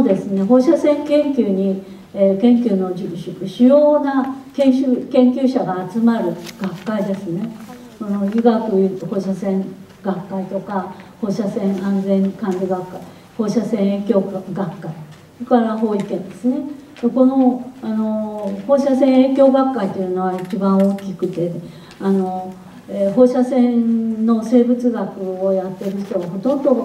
ですね、放射線研究に、研究の主要な研究者が集まる学会ですね。医学放射線学会とか、放射線安全管理学会、放射線影響学会、それから法医研ですね。この放射線影響学会というのは一番大きくて、放射線の生物学をやっている人がほとんど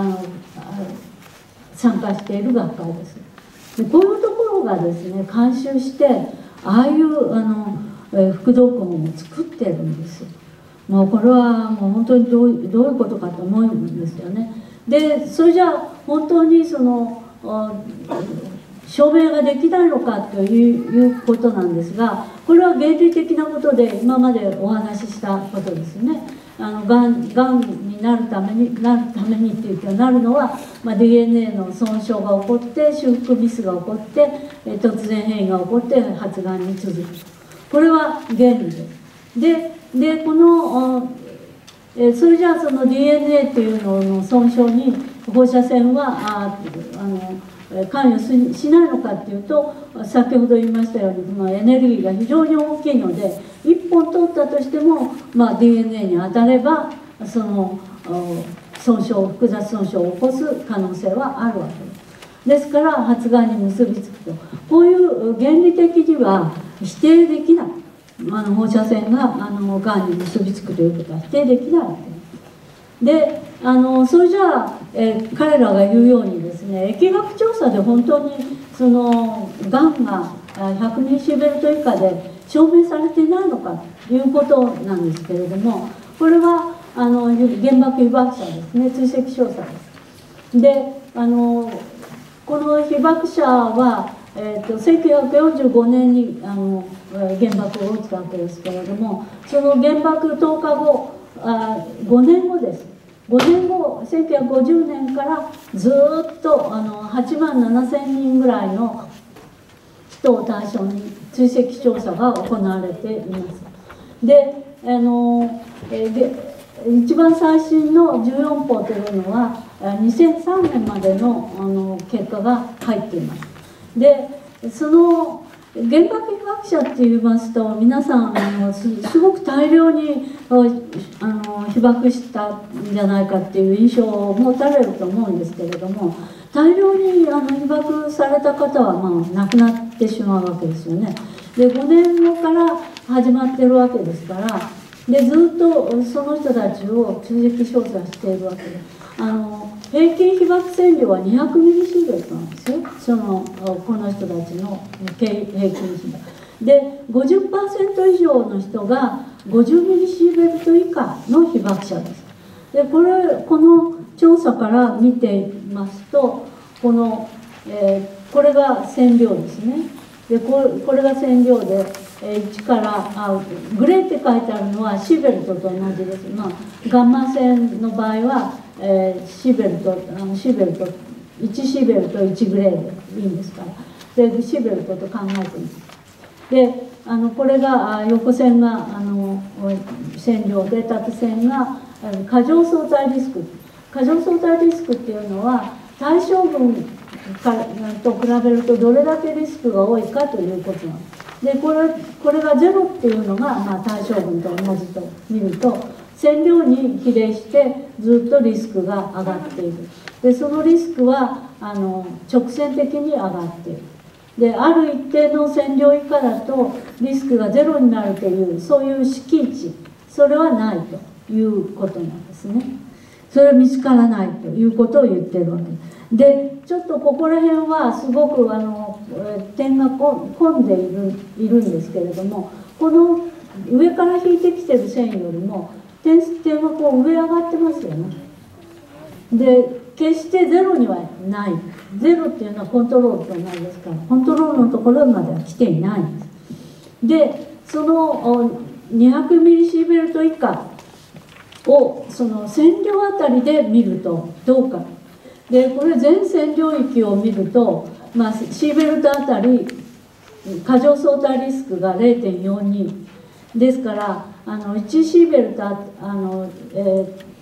参加している学会です。でこういうところがですね、監修してああいう副読本を作ってるんですよ。もうこれはもう本当にどういうことかと思うんですよね。でそれじゃあ本当にその証明ができないのかということなんですが、これは原理的なことで今までお話ししたことですね。がんになるためにっていうか、なるのは、DNA の損傷が起こって修復ミスが起こって突然変異が起こって発がんに続く。これは原理です。でこのそれじゃあその DNA っていうのの損傷に放射線は関与しないのかっていうと、先ほど言いましたように、エネルギーが非常に大きいので、1本取ったとしても、DNA に当たればその複雑損傷を起こす可能性はあるわけです。ですから発がんに結びつくと、こういう原理的には否定できない、放射線ががんに結びつくということは否定できないわけです。でそれじゃあ、彼らが言うようにですね、疫学調査で本当にそのがんが100ミリシーベルト以下で証明されていないのかということなんですけれども、これは原爆被爆者ですね、追跡調査です。でこの被爆者は、1945年に原爆が起きたわけですけれども、その原爆投下後5年後です。5年後、1950年からずっと8万7,000人ぐらいの人を対象に追跡調査が行われています。で一番最新の14報というのは2003年までの結果が入っています。でその原爆被爆者って言いますと、皆さんすごく大量に被爆したんじゃないかっていう印象を持たれると思うんですけれども、大量に被爆された方は亡くなってしまうわけですよね。で5年後から始まってるわけですから、でずっとその人たちを追跡調査しているわけです。平均被爆線量は200ミリシーベルトなんですよ、この人たちの平均被爆で、50% 以上の人が50ミリシーベルト以下の被爆者です。でこの調査から見ていますと、これが線量ですね。でこれが線量で1からグレーって書いてあるのはシーベルトと同じです。ガンマ線の場合はシーベルト1シーベルト1グレーでいいんですから、でシーベルトと考えています。でこれが横線が線量で、縦線が過剰相対リスク。過剰相対リスクっていうのは対象群と比べるとどれだけリスクが多いかということなんです。でこれがゼロっていうのが、対象群と同じと見ると、線量に比例してずっとリスクが上がっている。でそのリスクは直線的に上がっている。である一定の線量以下だとリスクがゼロになるという、そういう敷地、それはないということなんですね。それは見つからないということを言ってるわけです。でちょっとここら辺はすごく点が混んでいるんですけれども、この上から引いてきてる線よりも点はこう上上がってますよね。で決してゼロにはない。ゼロっていうのはコントロールと同じですから、コントロールのところまでは来ていないんです。でその200ミリシーベルト以下をその線量あたりで見るとどうか。でこれ全線領域を見ると、シーベルトあたり過剰相対リスクが 0.42 ですから、1シーベルト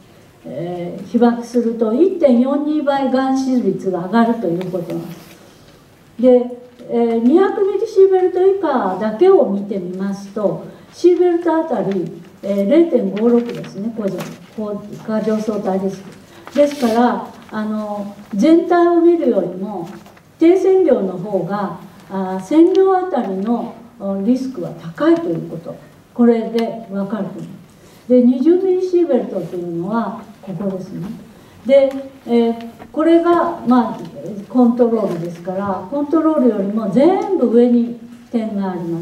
被爆すると 1.42 倍がん死率が上がるということなんです。で、200ミリシーベルト以下だけを見てみますと、シーベルトあたり、0.56 ですね、過剰相対リスクですから、全体を見るよりも低線量の方が線量あたりのリスクは高いということ、これで分かると思います。で、20ミリシーベルトというのはここですね。で、これが、コントロールですから、コントロールよりも全部上に点があります。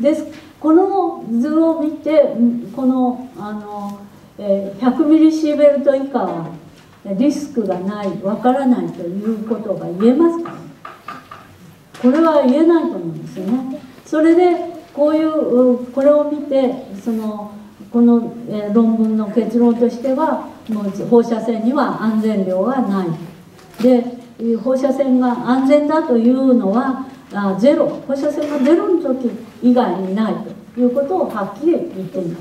です。この図を見て、この100ミリシーベルト以下はリスクがない、わからないということが言えますか？これは言えないと思うんですよね。それでこれを見てこの論文の結論としては、もう放射線には安全量はない。で、放射線が安全だというのはゼロ、放射線がゼロの時以外にないということをはっきり言っています。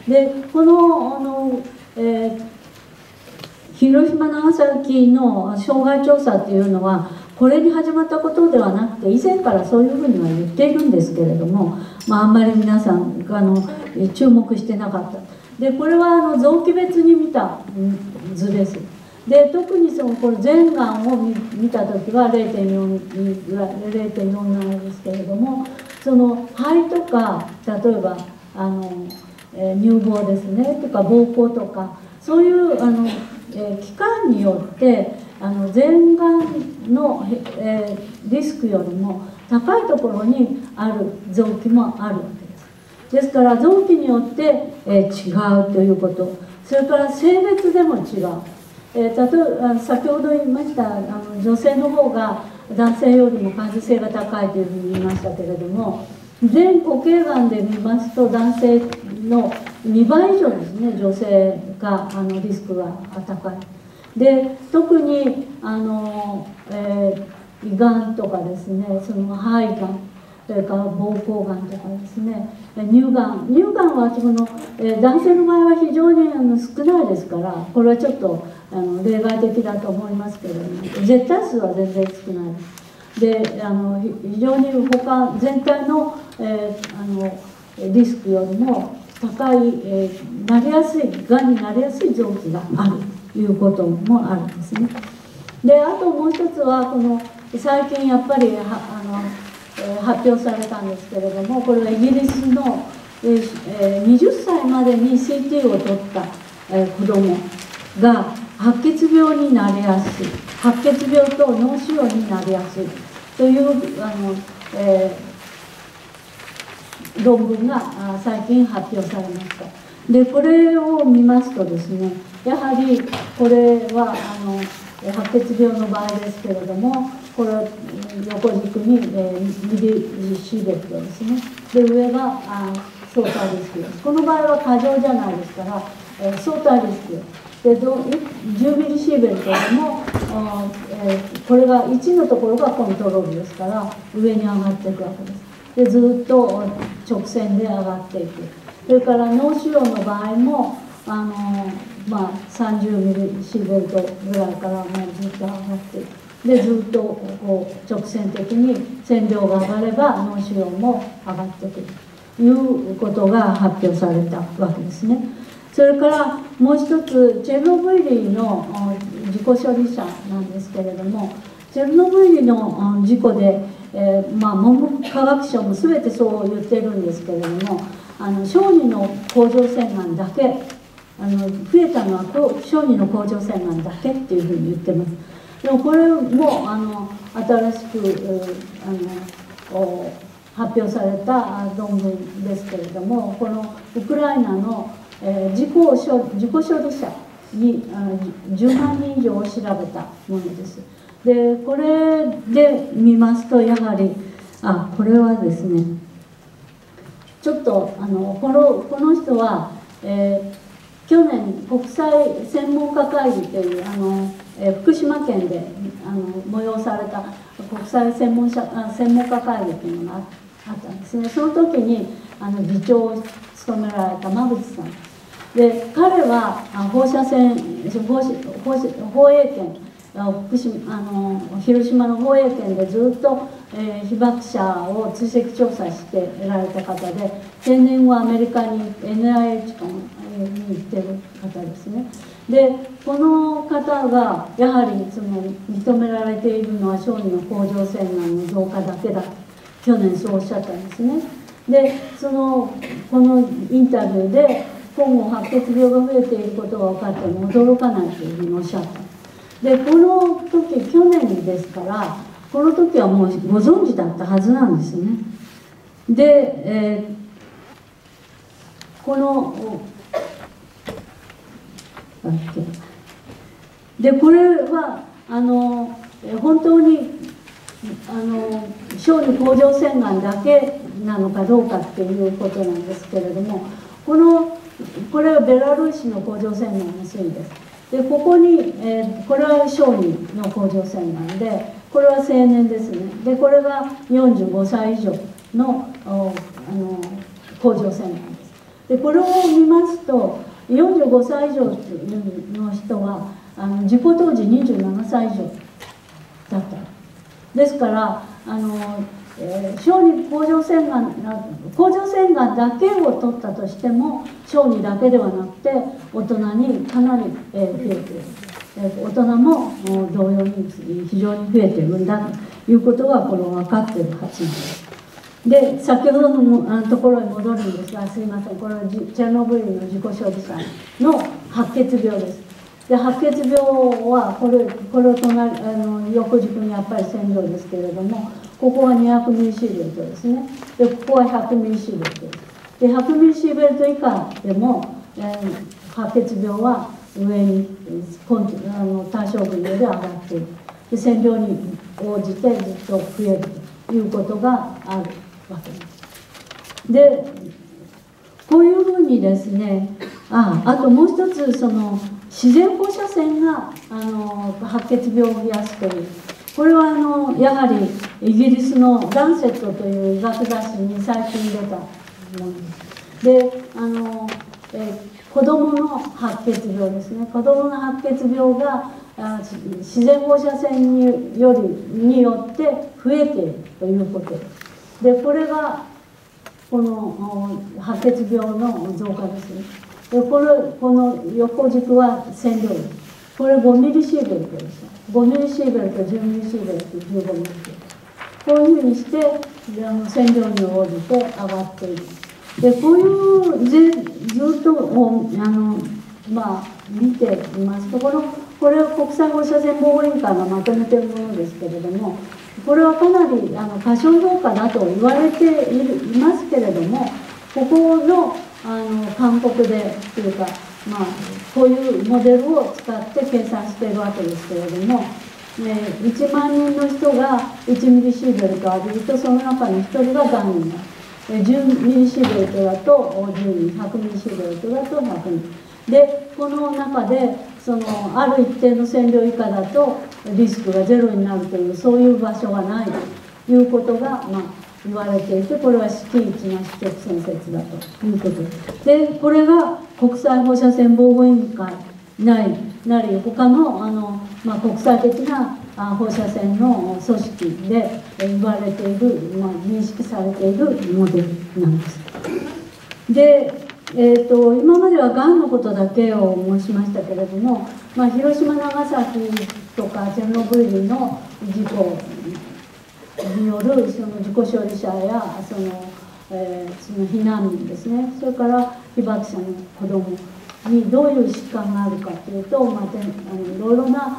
で、この広島長崎の障害調査っていうのはこれに始まったことではなくて、以前からそういうふうには言っているんですけれども、あんまり皆さん注目してなかった。で、これは臓器別に見た図です。で、特にこれ全がんを見た時は 0.47 ですけれども、肺とか、例えば乳房ですねとか膀胱とか、そういう器官によって全がんのリスクよりも高いところにある臓器もあるわけです。ですから臓器によって違うということ、それから性別でも違う。例えば先ほど言いました女性の方が男性よりも感受性が高いというふうに言いましたけれども、全固形がんで見ますと男性の2倍以上ですね、女性がリスクが高い。で、特に胃がんとかですね、肺がん、それから膀胱がんとかですね、乳がんは男性の場合は非常に少ないですから、これはちょっと例外的だと思いますけれども、絶対数は全然少ないです。で、非常に全体の、リスクよりも高い、なりやすいがんになりやすい臓器があるということもあるんですね。で、あともう一つは最近やっぱり発表されたんですけれども、これはイギリスの、20歳までに CT を取った子どもが白血病になりやすい、白血病と脳腫瘍になりやすいという論文が最近発表されました。で、これを見ますとですね、やはりこれは白血病の場合ですけれども、これは横軸にミリシーベルトですね。で、上が相対リスクです。この場合は過剰じゃないですから、相対リスクで10ミリシーベルトでもこれが1のところがコントロールですから上に上がっていくわけです。で、ずっと直線で上がっていく。それから脳腫瘍の場合も30ミリシーベルトぐらいからもうずっと上がっていく。で、ずっと直線的に線量が上がれば脳腫瘍も上がってくるということが発表されたわけですね。それからもう一つ、チェルノブイリの事故処理者なんですけれども、チェルノブイリの事故で、文部科学省も全てそう言ってるんですけれども、小児の甲状腺がんだけ増えたのは小児の甲状腺がんだけっていうふうに言ってます。でもこれも新しく発表された論文ですけれども、このウクライナの事故処理者に10万人以上を調べたものです。で、これで見ますとやはりこれはですね、ちょっとこの人は、去年国際専門家会議という福島県で催された国際専門家会議というのがあったんですね。その時に議長を務められた馬淵さんで彼は放射線放映権広島の放映権でずっと、被爆者を追跡調査して得られた方で、定年後アメリカに NIH に行ってる方ですね。でこの方がやはりその認められているのは小児の甲状腺がんの増加だけだ、去年そうおっしゃったんですね。でこのインタビューで今後白血病が増えていることが分かっても驚かないというふうにおっしゃった。でこの時去年ですから、この時はもうご存知だったはずなんですね。で、これは本当に小児甲状腺がんだけなのかどうかっていうことなんですけれども、これはベラルーシの甲状腺がんの推移です。でここに、これは小児の甲状腺がんで、これは青年ですね。でこれが45歳以上の甲状腺がんです。でこれを見ますと、45歳以上の人は事故当時27歳以上だった。ですから小児甲状腺がんだけを取ったとしても、小児だけではなくて大人にかなり増えている、大人も同様に非常に増えているんだということがこれ分かっているはずです。で先ほどのところに戻るんですが、すいません、これはチェルノブイリの自己処理剤の白血病です。で白血病はこれを横軸にやっぱり線量ですけれども、ここは200ミリシーベルトですね。でここは100ミリシーベルトです。で100ミリシーベルト以下でも、白血病は上に単小分より上がっている。で線量に応じてずっと増えるということがあるわけです。でこういうふうにですね、あともう一つ、自然放射線が白血病を増やすという、これはやはりイギリスの「ランセット」という医学雑誌に最近出たものです。で子どもの白血病ですね、子どもの白血病が自然放射線によって増えているということです。でこれがこの白血病の増加ですね。でこの横軸は線量です。これ5ミリシーベルトです。5ミリシーベルト、10ミリシーベルト、15ミリシーベルト、こういうふうにして線量に応じて上がっている。でこういうずっと見ていますと、これは国際放射線防護委員会がまとめているものですけれども、これはかなり過小評価だと言われていますけれども、ここの韓国でというか、こういうモデルを使って計算しているわけですけれども、1万人の人が1ミリシーベルトを浴びると、その中の1人ががんになる。10ミリシーベルトだと10人、100ミリシーベルトだと100人で、この中である一定の線量以下だとリスクがゼロになるという、そういう場所がないということが言われていて、これは非一な非直線説だということです。でこれが国際放射線防護委員会なり他の国際的な放射線の組織で言われている、認識されているモデルなんです。で、今まではがんのことだけを申しましたけれども、広島長崎とかチェルノブイリの事故による自己処理者やその避難民ですね、それから被爆者の子どもにどういう疾患があるかというと、いろいろな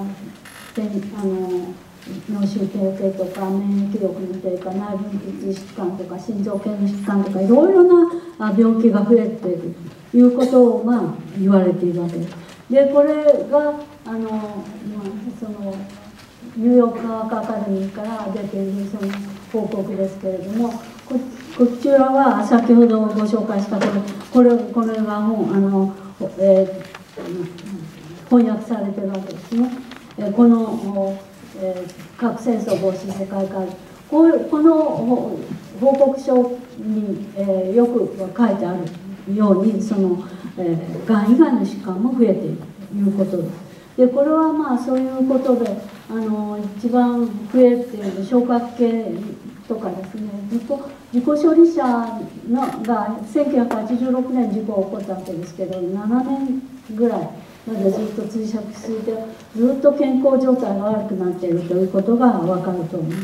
脳腫瘍系とか免疫力の低下、内分泌疾患とか心臓系の疾患とか、いろいろな病気が増えているということを言われているわけです。でこれがニューヨーク科学アカデミーから出ている報告ですけれども、こちらは先ほどご紹介したこれが翻訳されているわけですね。この核戦争防止世界会議、この報告書によく書いてあるようにその、がん以外の疾患も増えているということです。でこれはまあそういうことで一番増えている消化器系とかですね、自己処理者のが1986年事故が起こったわけですけど、7年ぐらいまでずっと追跡してずっと健康状態が悪くなっているということが分かると思います。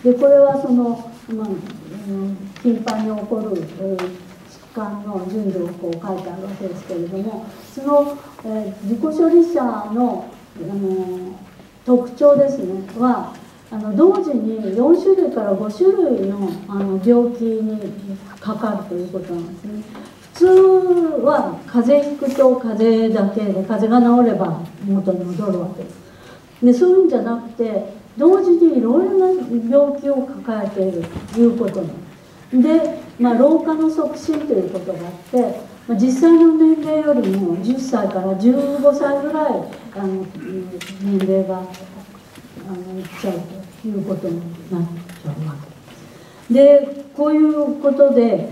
でこれはその、頻繁に起こる疾患の順序をこう書いてあるわけですけれども、その、自己処理者の、特徴ですねは同時に4種類から5種類の病気にかかるということなんですね。普通は風邪ひくと風邪だけで風邪が治れば元に戻るわけです。でそういうんじゃなくて同時にいろいろな病気を抱えているということなんです。で、老化の促進ということがあって、実際の年齢よりも10歳から15歳ぐらい年齢がいっちゃうということになっちゃうわけです。でこういうことで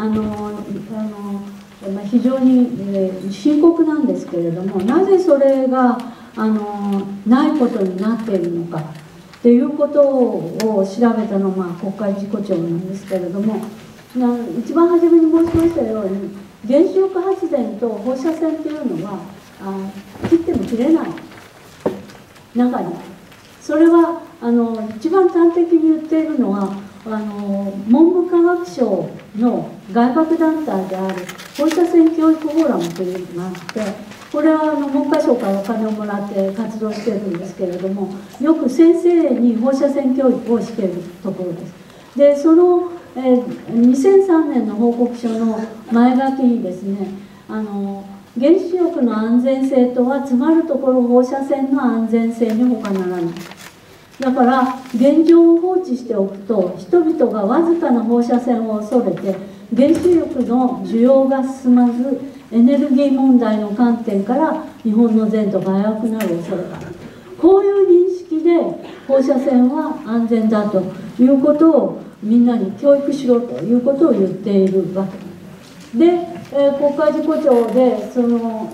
非常に深刻なんですけれども、なぜそれがないことになっているのかっていうことを調べたのが国会事故調なんですけれども、一番初めに申しましたように原子力発電と放射線っていうのは切っても切れない中にある。それは一番端的に言っているのは文部科学省の外学団体である放射線教育フォーラムというのがあって、これは文科省からお金をもらって活動しているんですけれども、よく先生に放射線教育をしているところです。でその、2003年の報告書の前書きにですね原子力の安全性とはつまるところ放射線の安全性に他ならない。だから現状を放置しておくと人々がわずかな放射線を恐れて原子力の需要が進まずエネルギー問題の観点から日本の前途が危うくなる恐れがある。こういう認識で放射線は安全だということをみんなに教育しろということを言っているわけで、国会事故調でその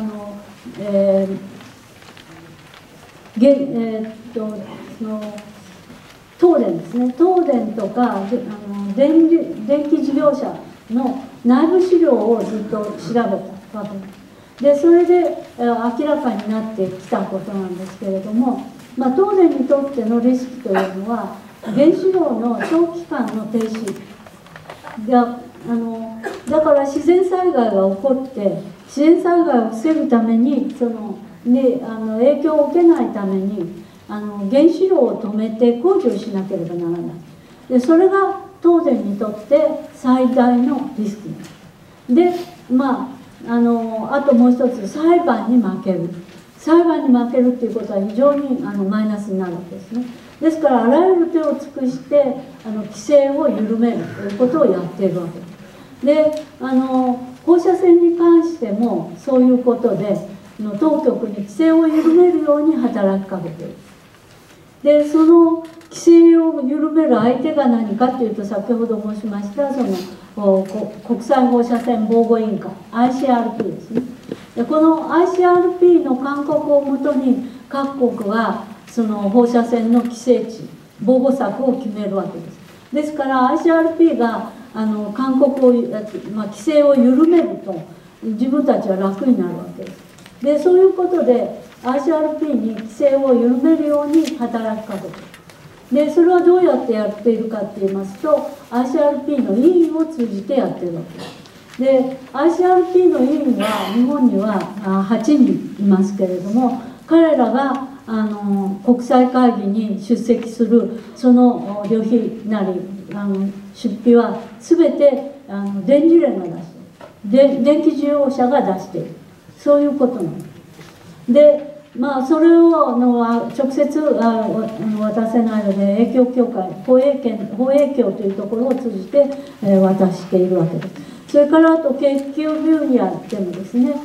東電ですね、東電とか電気事業者の内部資料をずっと調べたわけです。でそれで明らかになってきたことなんですけれども、東電にとってのリスクというのは原子炉の長期間の停止がだから自然災害が起こって自然災害を防ぐために影響を受けないために原子炉を止めて工事をしなければならない。でそれが東電にとって最大のリスクです。であともう一つ裁判に負けるっていうことは非常にマイナスになるわけですね。ですからあらゆる手を尽くして規制を緩めるということをやっているわけです。で放射線に関してもそういうことで当局に規制を緩めるように働きかけている。でその規制を緩める相手が何かというと、先ほど申しましたその国際放射線防護委員会 ICRP ですね。でこの ICRP の勧告をもとに各国はその放射線の規制値防護策を決めるわけです。ですから ICRP が勧告を、規制を緩めると自分たちは楽になるわけです。でそういうことで ICRP に規制を緩めるように働きかけている。でそれはどうやってやっているかって言いますと ICRP の委員を通じてやっているわけです。で ICRP の委員は日本には8人いますけれども、彼らが国際会議に出席するその旅費なり出費は全て電磁連が出している、電気事業者が出している、そういうことなんです。でそれを直接渡せないので影響協会放映協というところを通じて渡しているわけです。それからあと研究分野でもですね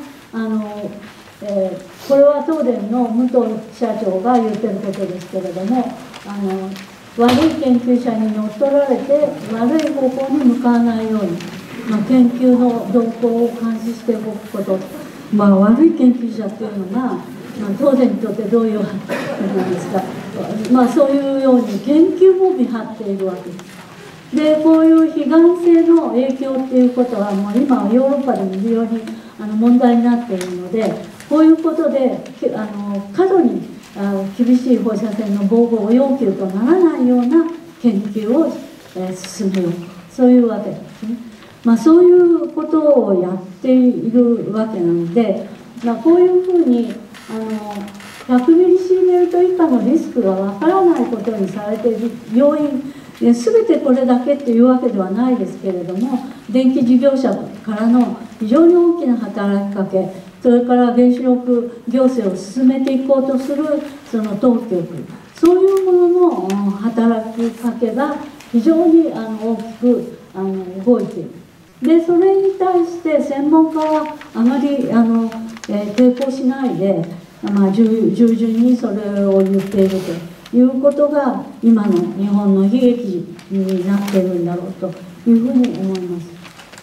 これは東電の武藤社長が言ってることですけれども悪い研究者に乗っ取られて悪い方向に向かわないように研究の動向を監視しておくこと、悪い研究者っていうのが、当然にとってどういうわけなんですか、そういうように研究も見張っているわけです。でこういう非がん性の影響っていうことはもう今はヨーロッパでも非常に問題になっているので、こういうことで過度に厳しい放射線の防護要求とならないような研究を進めよう、そういうわけですね。そういうことをやっているわけなので、こういうふうに100ミリシーベルト以下のリスクがわからないことにされている要因、全てこれだけというわけではないですけれども、電気事業者からの非常に大きな働きかけ、それから原子力行政を進めていこうとするその当局、そういうものの働きかけが非常に大きく動いている。でそれに対して専門家はあまり抵抗しないで、従順にそれを言っているということが今の日本の悲劇になっているんだろうというふうに思います。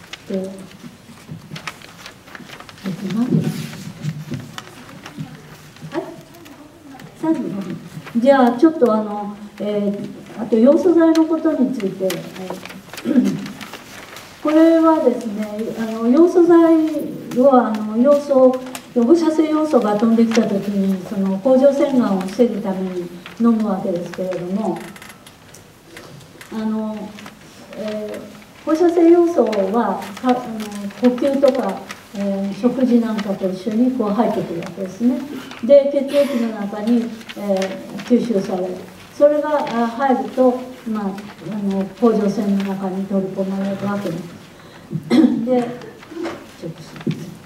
じゃあちょっとあとヨウ素剤のことについて、これはですね、ヨウ素剤は放射性ヨウ素が飛んできた時にその甲状腺がんを防ぐために飲むわけですけれども、放射性ヨウ素は呼吸とか、食事なんかと一緒に入ってくるわけですね。で血液の中に、吸収される。それが入ると、甲状腺の中に取り込まれるわけです。でちょっとすみません。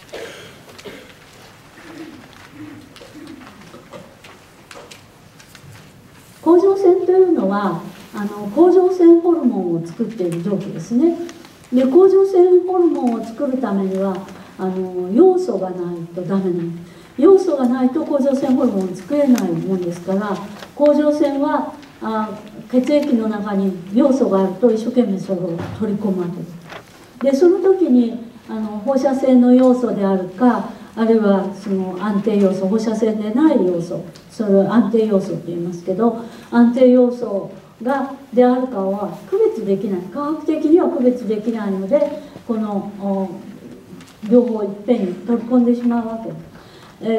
甲状腺というのは甲状腺ホルモンを作っている臓器ですね。で甲状腺ホルモンを作るためには要素がないとダメなんです。要素がないと甲状腺ホルモンを作れないもんですから、甲状腺は血液の中に要素があると一生懸命それを取り込むわけです。でその時に放射線の要素であるか、あるいはその安定要素、放射線でない要素、それを安定要素と言いますけど、安定要素であるかは区別できない、科学的には区別できないので、この両方いっぺんに取り込んでしまうわけです。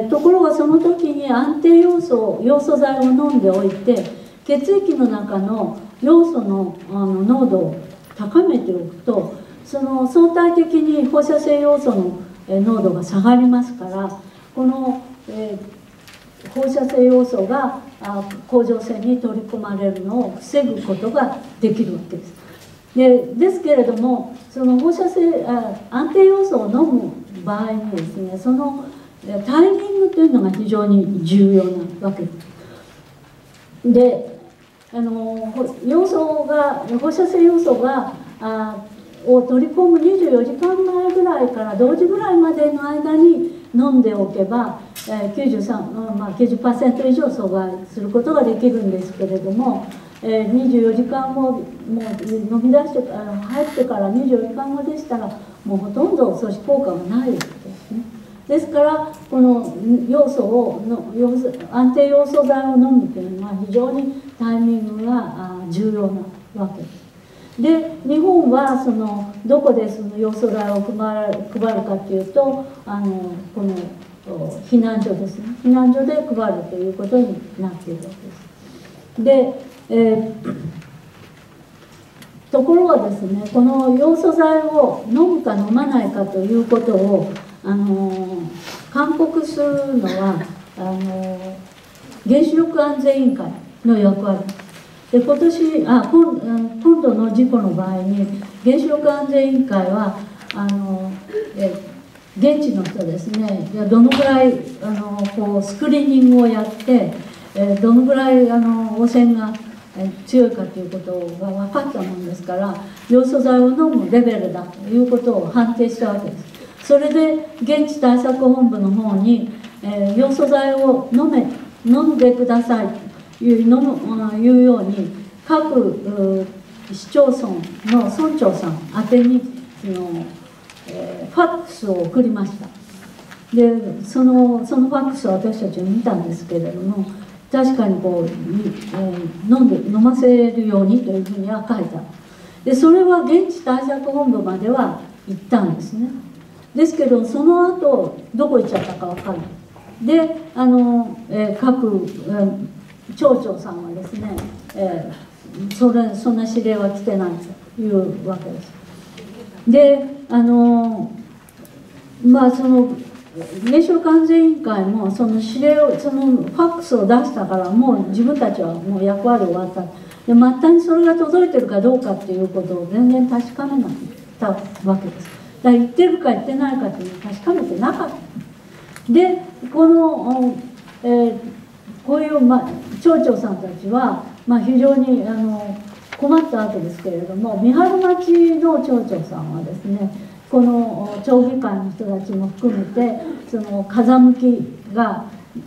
ところがその時に安定要素剤を飲んでおいて、血液の中の要素の濃度を高めておくと、その相対的に放射性要素の濃度が下がりますから、この、放射性要素が甲状腺に取り込まれるのを防ぐことができるわけです。ですけれども、その安定要素を飲む場合にですね、そのタイミングというのが非常に重要なわけです。で放射性要素を取り込む24時間前ぐらいから同時ぐらいまでの間に飲んでおけば、90% 以上阻害することができるんですけれども、24時間後、もう飲み出して入ってから24時間後でしたら、もうほとんど阻止効果がないわけですね。ですからこの安定要素剤を飲むというのは非常にタイミングが重要なわけです。で日本はどこでその要素剤を配るかというと、この避難所ですね、避難所で配るということになっているわけです。で、ところがですね、この要素剤を飲むか飲まないかということを勧告するのは原子力安全委員会の役割で、今度の事故の場合に原子力安全委員会は現地の人ですね、どのぐらいスクリーニングをやってどのぐらい汚染が強いかということが分かったものですから、要素剤を飲むレベルだということを判定したわけです。それで現地対策本部の方に、要素剤を飲んでくださいというように各市町村の村長さん宛てにその、ファックスを送りました。でそのファックスを私たちは見たんですけれども、確かにこう、飲ませるようにというふうには書いた。でそれは現地対策本部までは行ったんですね。ですけどその後どこ行っちゃったか分からない。で各、町長さんはですね、そんな指令は来てないというわけです。でまあその原子力安全委員会もその指令を、そのファックスを出したからもう自分たちはもう役割終わった。で末端にそれが届いてるかどうかっていうことを全然確かめなかったわけです。だから言ってるか言ってないかっていうのを確かめてなかった。でこの、こういう、町長さんたちは、非常に困ったわけですけれども、三春町の町長さんはですね、この町議会の人たちも含めてその風向きが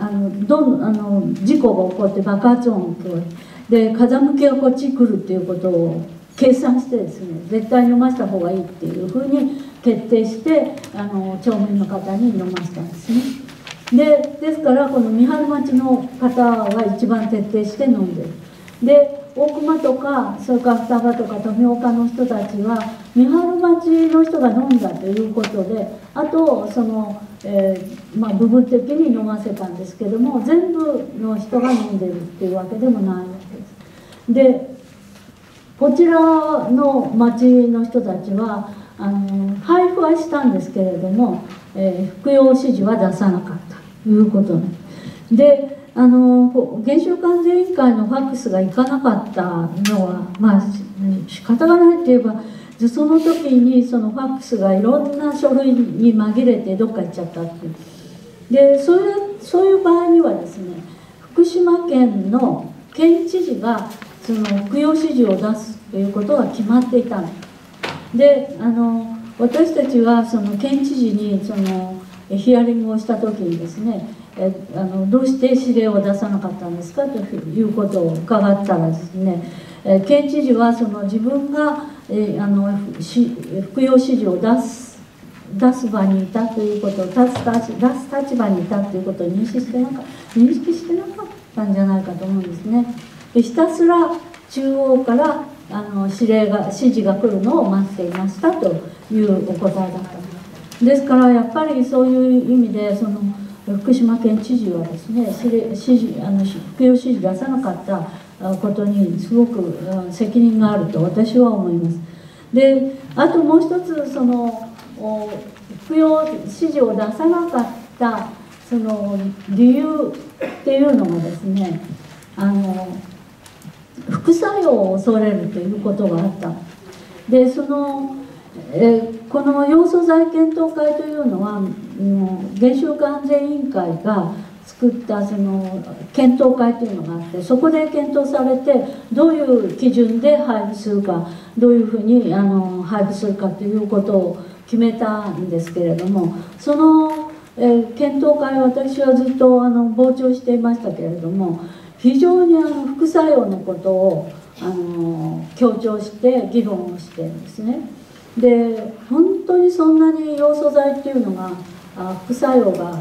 事故が起こって爆発音が聞こえで風向きがこっちに来るっていうことを計算してですね、絶対飲ませた方がいいっていうふうに決定して町民の方に飲ませたんですね。ですからこの三春町の方が一番徹底して飲んでる。で大熊とかそれから双葉とか富岡の人たちは三春町の人が飲んだということで、あとその、部分的に飲ませたんですけども、全部の人が飲んでるっていうわけでもないわけです。でこちらの町の人たちは配布はしたんですけれども、服用指示は出さなかったということで。原子力安全委員会のファックスが行かなかったのは仕方がないといえば、その時にそのファックスがいろんな書類に紛れてどっか行っちゃったっていう。でそういう場合にはですね、福島県の県知事がその服用指示を出すということが決まっていたので、私たちはその県知事にそのヒアリングをした時にですね、どうして指令を出さなかったんですかということを伺ったらですね、県知事はその自分が服用指示を出す場にいたということを出す立場にいたということを認識してなかったんじゃないかと思うんですね。でひたすら中央から指示が来るのを待っていましたというお答えだったんです。ですからやっぱりそういう意味でその福島県知事はですね、服用指示出さなかったことにすごく責任があると私は思います。であともう一つその服用指示を出さなかったその理由っていうのがですね、副作用を恐れるということがあった。でこの要素剤検討会というのは原子力安全委員会が作ったその検討会というのがあって、そこで検討されてどういう基準で配布するか、どういうふうに配布するかということを決めたんですけれども、その、検討会を私はずっと傍聴していましたけれども、非常に副作用のことを強調して議論をしているんですね。で本当にそんなに要素剤っていうのが副作用が、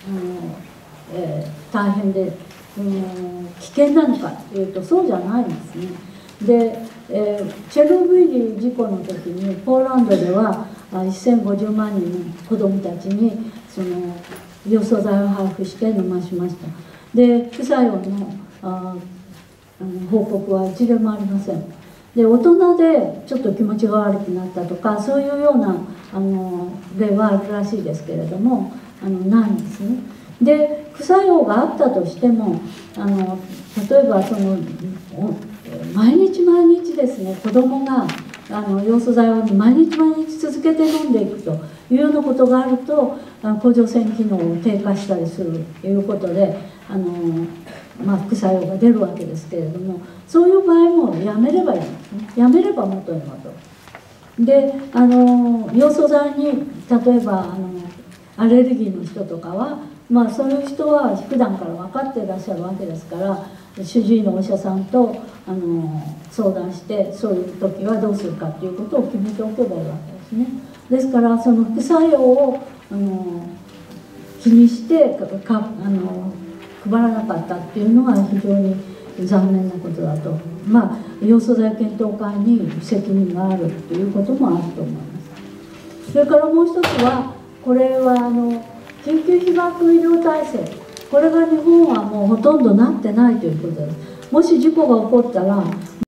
大変で、危険なのかっていうとそうじゃないんですね。で、チェルノブイリ事故の時にポーランドでは1050万人の子どもたちにその要素剤を配布して飲ましました。で副作用の報告は一例もありません。で大人でちょっと気持ちが悪くなったとかそういうような例はあるらしいですけれどもないんですね。で副作用があったとしても例えばその毎日ですね、子どもが要素剤を毎日続けて飲んでいくというようなことがあると甲状腺機能を低下したりするということで副作用が出るわけですけれども、そういう場合もやめればいいんですね。やめれば元に戻る。で要素剤に例えばアレルギーの人とかはそういう人は普段から分かっていらっしゃるわけですから、主治医のお医者さんと相談してそういう時はどうするかということを決めておけばいいわけです。 ですね。ですからその副作用を気にして配らなかったっていうのが非常に残念なことだと、要素剤検討会に責任があるっていうこともあると思います。それからもう一つは、これは緊急被爆医療体制、これが日本はもうほとんどなってないということです。もし事故が起こったら